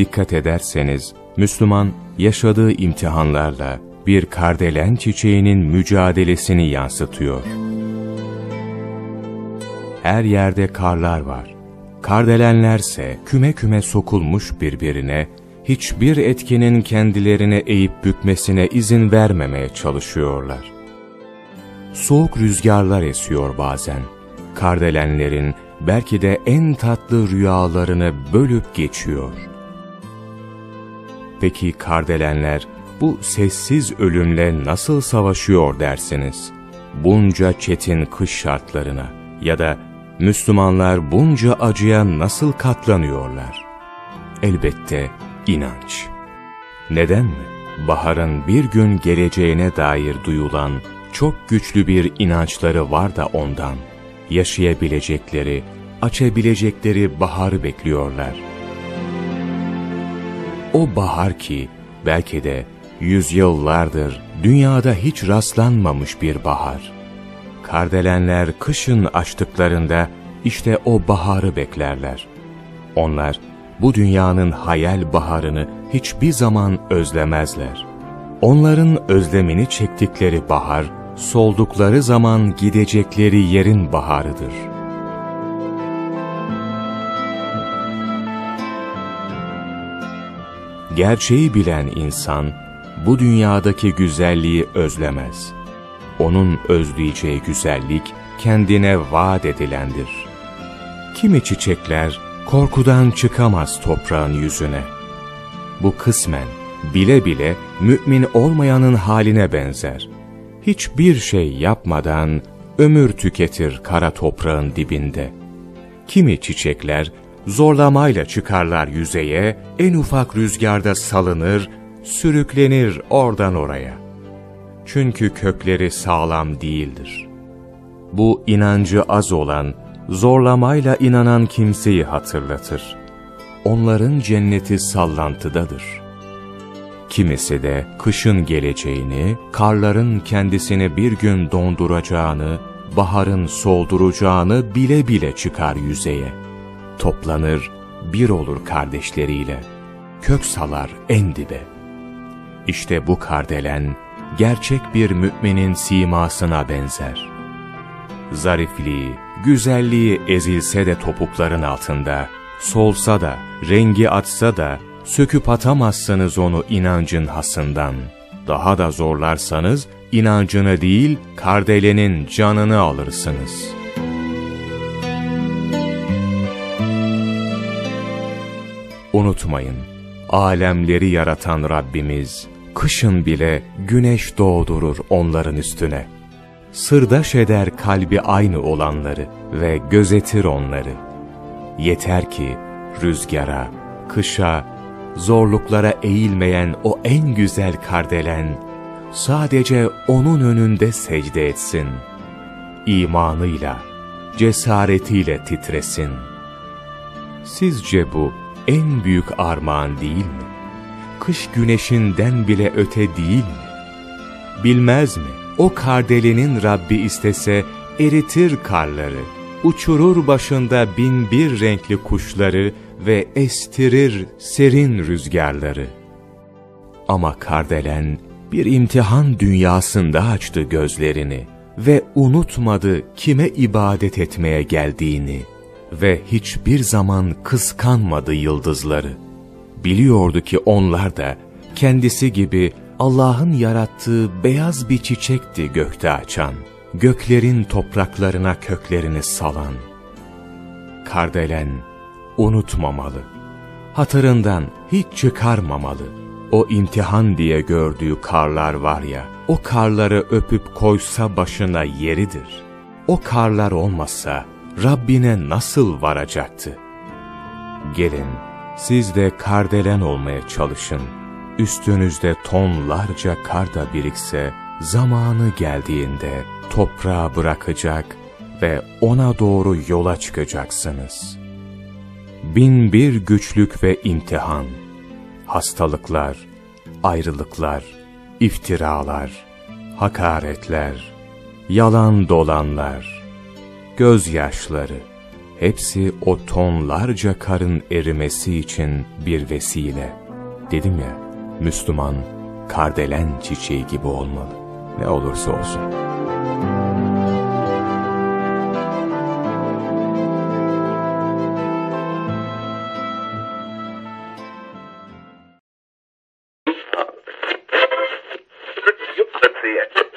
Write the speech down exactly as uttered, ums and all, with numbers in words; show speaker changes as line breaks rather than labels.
dikkat ederseniz, Müslüman yaşadığı imtihanlarla bir kardelen çiçeğinin mücadelesini yansıtıyor. Her yerde karlar var. Kardelenlerse küme küme sokulmuş birbirine, hiçbir etkinin kendilerine eğip bükmesine izin vermemeye çalışıyorlar. Soğuk rüzgarlar esiyor bazen. Kardelenlerin belki de en tatlı rüyalarını bölüp geçiyor. Peki kardelenler bu sessiz ölümle nasıl savaşıyor dersiniz? Bunca çetin kış şartlarına ya da Müslümanlar bunca acıya nasıl katlanıyorlar? Elbette inanç. Neden mi? Baharın bir gün geleceğine dair duyulan çok güçlü bir inançları var da ondan. Yaşayabilecekleri, açabilecekleri baharı bekliyorlar. O bahar ki belki de yüzyıllardır dünyada hiç rastlanmamış bir bahar. Kardelenler kışın açtıklarında işte o baharı beklerler. Onlar bu dünyanın hayal baharını hiçbir zaman özlemezler. Onların özlemini çektikleri bahar, soldukları zaman gidecekleri yerin baharıdır. Gerçeği bilen insan, bu dünyadaki güzelliği özlemez. Onun özleyeceği güzellik, kendine vaat edilendir. Kimi çiçekler, korkudan çıkamaz toprağın yüzüne. Bu kısmen, bile bile mümin olmayanın haline benzer. Hiçbir şey yapmadan ömür tüketir kara toprağın dibinde. Kimi çiçekler zorlamayla çıkarlar yüzeye, en ufak rüzgarda salınır, sürüklenir oradan oraya. Çünkü kökleri sağlam değildir. Bu inancı az olan, zorlamayla inanan kimseyi hatırlatır. Onların cenneti sallantıdadır. Kimisi de kışın geleceğini, karların kendisini bir gün donduracağını, baharın solduracağını bile bile çıkar yüzeye. Toplanır, bir olur kardeşleriyle, kök salar en dibe. İşte bu kardelen, gerçek bir müminin simasına benzer. Zarifliği, güzelliği ezilse de topukların altında, solsa da, rengi atsa da, söküp atamazsınız onu inancın hasından. Daha da zorlarsanız, inancını değil, kardelenin canını alırsınız. Unutmayın, alemleri yaratan Rabbimiz, kışın bile güneş doğdurur onların üstüne. Sırdaş eder kalbi aynı olanları ve gözetir onları. Yeter ki rüzgara, kışa, zorluklara eğilmeyen o en güzel kardelen, sadece onun önünde secde etsin. İmanıyla, cesaretiyle titresin. Sizce bu en büyük armağan değil mi? Kış güneşinden bile öte değil mi? Bilmez mi? O kardelenin Rabbi istese eritir karları, uçurur başında bin bir renkli kuşları ve estirir serin rüzgarları. Ama kardelen bir imtihan dünyasında açtı gözlerini ve unutmadı kime ibadet etmeye geldiğini ve hiçbir zaman kıskanmadı yıldızları. Biliyordu ki onlar da kendisi gibi Allah'ın yarattığı beyaz bir çiçekti gökte açan, göklerin topraklarına köklerini salan. Kardelen unutmamalı, hatırından hiç çıkarmamalı. O imtihan diye gördüğü karlar var ya, o karları öpüp koysa başına yeridir. O karlar olmasa Rabbine nasıl varacaktı? Gelin, siz de kardelen olmaya çalışın. Üstünüzde tonlarca kar da birikse, zamanı geldiğinde toprağa bırakacak ve ona doğru yola çıkacaksınız. Bin bir güçlük ve imtihan, hastalıklar, ayrılıklar, iftiralar, hakaretler, yalan dolanlar, gözyaşları, hepsi o tonlarca karın erimesi için bir vesile. Dedim ya, Müslüman, kardelen çiçeği gibi olmalı, ne olursa olsun.
Let's see it.